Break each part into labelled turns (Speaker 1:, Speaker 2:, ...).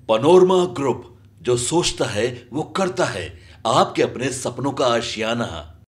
Speaker 1: Panorama group, जो सोचता है वो करता है। आपके अपने सपनों का आशियाना।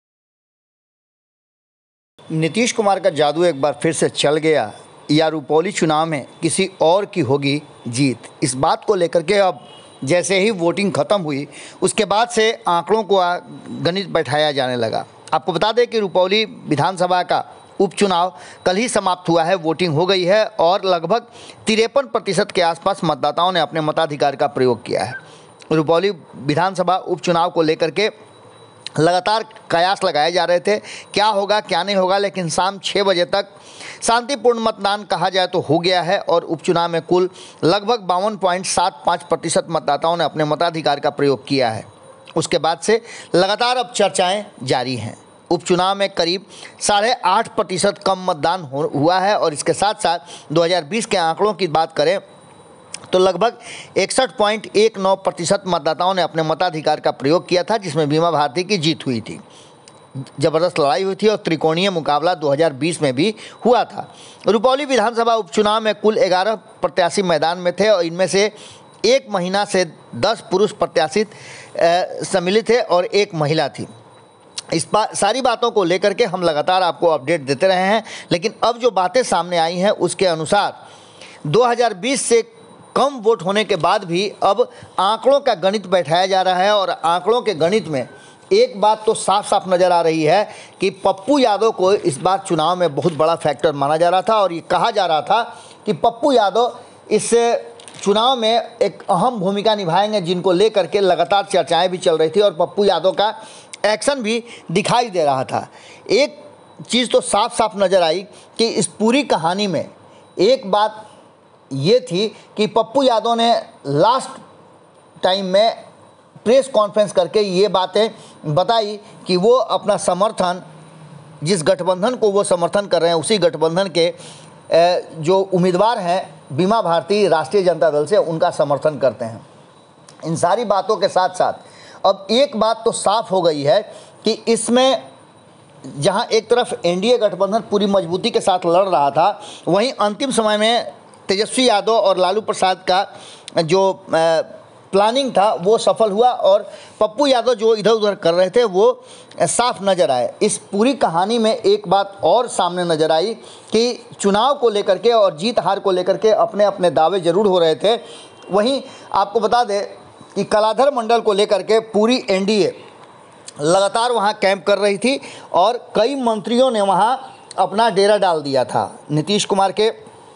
Speaker 2: नीतीश कुमार का जादू एक बार फिर से चल गया या रुपौली चुनाव में किसी और की होगी जीत। इस बात को लेकर के अब जैसे ही वोटिंग खत्म हुई उसके बाद से आंकड़ों को गणित बैठाया जाने लगा। आपको बता दें कि रुपौली विधानसभा का उपचुनाव कल ही समाप्त हुआ है। वोटिंग हो गई है और लगभग 53% के आसपास मतदाताओं ने अपने मताधिकार का प्रयोग किया है। रुपौली विधानसभा उपचुनाव को लेकर के लगातार कयास लगाए जा रहे थे, क्या होगा क्या नहीं होगा, लेकिन शाम 6 बजे तक शांतिपूर्ण मतदान कहा जाए तो हो गया है और उपचुनाव में कुल लगभग 52.75% मतदाताओं ने अपने मताधिकार का प्रयोग किया है। उसके बाद से लगातार अब चर्चाएं जारी हैं। उपचुनाव में करीब 8.5% कम मतदान हुआ है और इसके साथ साथ 2020 के आंकड़ों की बात करें तो लगभग 61.19% मतदाताओं ने अपने मताधिकार का प्रयोग किया था, जिसमें बीमा भारती की जीत हुई थी। ज़बरदस्त लड़ाई हुई थी और त्रिकोणीय मुकाबला 2020 में भी हुआ था। रुपौली विधानसभा उपचुनाव में कुल 11 प्रत्याशी मैदान में थे और इनमें से 1 महिला से 10 पुरुष प्रत्याशी सम्मिलित थे और 1 महिला थी। सारी बातों को लेकर के हम लगातार आपको अपडेट देते रहे हैं, लेकिन अब जो बातें सामने आई हैं उसके अनुसार 2020 से कम वोट होने के बाद भी अब आंकड़ों का गणित बैठाया जा रहा है और आंकड़ों के गणित में एक बात तो साफ साफ नज़र आ रही है कि पप्पू यादव को इस बार चुनाव में बहुत बड़ा फैक्टर माना जा रहा था और ये कहा जा रहा था कि पप्पू यादव इस चुनाव में एक अहम भूमिका निभाएंगे, जिनको लेकर के लगातार चर्चाएं भी चल रही थी और पप्पू यादव का एक्शन भी दिखाई दे रहा था। एक चीज़ तो साफ साफ नज़र आई कि इस पूरी कहानी में एक बात ये थी कि पप्पू यादव ने लास्ट टाइम में प्रेस कॉन्फ्रेंस करके ये बातें बताई कि वो अपना समर्थन, जिस गठबंधन को वो समर्थन कर रहे हैं उसी गठबंधन के जो उम्मीदवार हैं बीमा भारती राष्ट्रीय जनता दल से, उनका समर्थन करते हैं। इन सारी बातों के साथ साथ अब एक बात तो साफ हो गई है कि इसमें जहां एक तरफ एनडीए गठबंधन पूरी मजबूती के साथ लड़ रहा था, वहीं अंतिम समय में तेजस्वी यादव और लालू प्रसाद का जो प्लानिंग था वो सफल हुआ और पप्पू यादव जो इधर उधर कर रहे थे वो साफ नज़र आए। इस पूरी कहानी में एक बात और सामने नज़र आई कि चुनाव को लेकर के और जीत हार को लेकर के अपने अपने दावे जरूर हो रहे थे। वहीं आपको बता दें कि कलाधर मंडल को लेकर के पूरी एनडीए लगातार वहां कैंप कर रही थी और कई मंत्रियों ने वहां अपना डेरा डाल दिया था। नीतीश कुमार के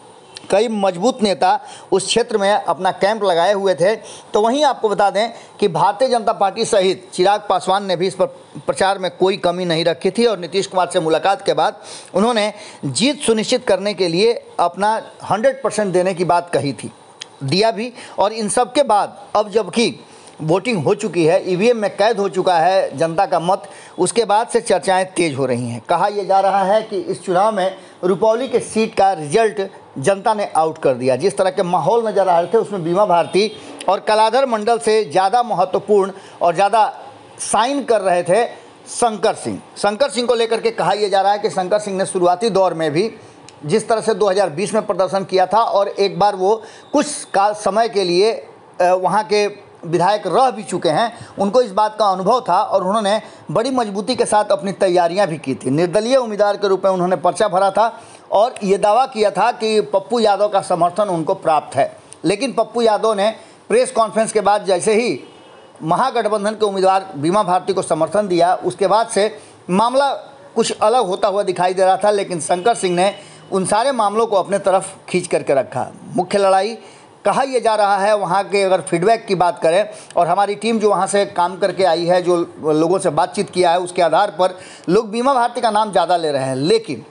Speaker 2: कई मजबूत नेता उस क्षेत्र में अपना कैंप लगाए हुए थे। तो वहीं आपको बता दें कि भारतीय जनता पार्टी सहित चिराग पासवान ने भी इस पर प्रचार में कोई कमी नहीं रखी थी और नीतीश कुमार से मुलाकात के बाद उन्होंने जीत सुनिश्चित करने के लिए अपना 100% देने की बात कही थी, दिया भी। और इन सब के बाद अब जबकि वोटिंग हो चुकी है, ईवीएम में कैद हो चुका है जनता का मत, उसके बाद से चर्चाएं तेज हो रही हैं। कहा यह जा रहा है कि इस चुनाव में रुपौली के सीट का रिजल्ट जनता ने आउट कर दिया। जिस तरह के माहौल नज़र आ रहे थे उसमें बीमा भारती और कलाधर मंडल से ज़्यादा महत्वपूर्ण और ज़्यादा साइन कर रहे थे शंकर सिंह। शंकर सिंह को लेकर के कहा यह जा रहा है कि शंकर सिंह ने शुरुआती दौर में भी जिस तरह से 2020 में प्रदर्शन किया था और एक बार वो कुछ समय के लिए वहाँ के विधायक रह भी चुके हैं, उनको इस बात का अनुभव था और उन्होंने बड़ी मजबूती के साथ अपनी तैयारियां भी की थी। निर्दलीय उम्मीदवार के रूप में उन्होंने पर्चा भरा था और ये दावा किया था कि पप्पू यादव का समर्थन उनको प्राप्त है। लेकिन पप्पू यादव ने प्रेस कॉन्फ्रेंस के बाद जैसे ही महागठबंधन के उम्मीदवार बीमा भारती को समर्थन दिया, उसके बाद से मामला कुछ अलग होता हुआ दिखाई दे रहा था। लेकिन शंकर सिंह ने उन सारे मामलों को अपने तरफ खींच करके रखा। मुख्य लड़ाई कहा यह जा रहा है, वहाँ के अगर फीडबैक की बात करें और हमारी टीम जो वहाँ से काम करके आई है, जो लोगों से बातचीत किया है, उसके आधार पर लोग बीमा भारती का नाम ज़्यादा ले रहे हैं। लेकिन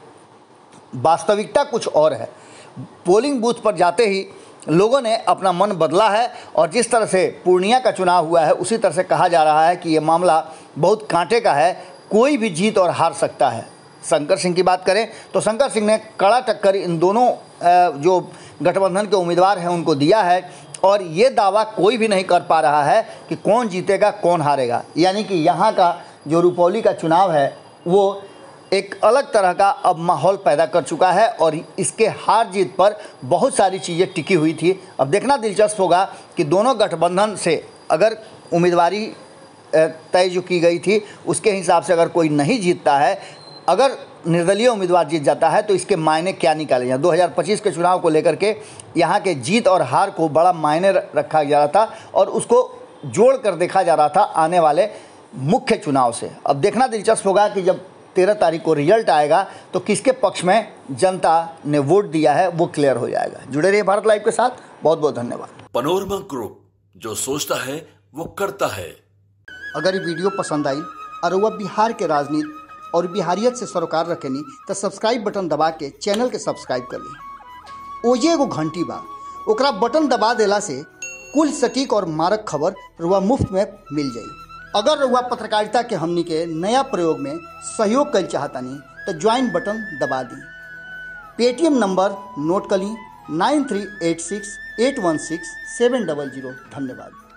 Speaker 2: वास्तविकता कुछ और है। पोलिंग बूथ पर जाते ही लोगों ने अपना मन बदला है और जिस तरह से पूर्णिया का चुनाव हुआ है उसी तरह से कहा जा रहा है कि ये मामला बहुत कांटे का है, कोई भी जीत और हार सकता है। शंकर सिंह की बात करें तो शंकर सिंह ने कड़ा टक्कर इन दोनों जो गठबंधन के उम्मीदवार हैं उनको दिया है और ये दावा कोई भी नहीं कर पा रहा है कि कौन जीतेगा कौन हारेगा। यानी कि यहाँ का जो रुपौली का चुनाव है वो एक अलग तरह का अब माहौल पैदा कर चुका है और इसके हार जीत पर बहुत सारी चीज़ें टिकी हुई थी। अब देखना दिलचस्प होगा कि दोनों गठबंधन से अगर उम्मीदवारी तय जो की गई थी उसके हिसाब से अगर कोई नहीं जीतता है, अगर निर्दलीय उम्मीदवार जीत जाता है तो इसके मायने क्या निकाले जाए। 2025 के चुनाव को लेकर के यहाँ के जीत और हार को बड़ा मायने रखा जा रहा था और उसको जोड़ कर देखा जा रहा था आने वाले मुख्य चुनाव से। अब देखना दिलचस्प होगा कि जब 13 तारीख को रिजल्ट आएगा तो किसके पक्ष में जनता ने वोट दिया है वो क्लियर हो जाएगा। जुड़े रहिए भारत लाइव के साथ। बहुत बहुत धन्यवाद।
Speaker 1: पनोरमा ग्रुप, जो सोचता है वो करता है।
Speaker 2: अगर ये वीडियो पसंद आई और वह बिहार के राजनीति और बिहारियत से सरोकार रखेनी तो सब्सक्राइब बटन दबा के चैनल के सब्सक्राइब कर ली। ओजे एगो घंटी बा, ओकरा बटन दबा देला से कुल सटीक और मारक खबर रुआ मुफ्त में मिल जाई। अगर रुआ पत्रकारिता के हमनी के नया प्रयोग में सहयोग कर चाहतानी तो ज्वाइन बटन दबा दी। पेटीएम नंबर नोट कर ली 9386816700। धन्यवाद।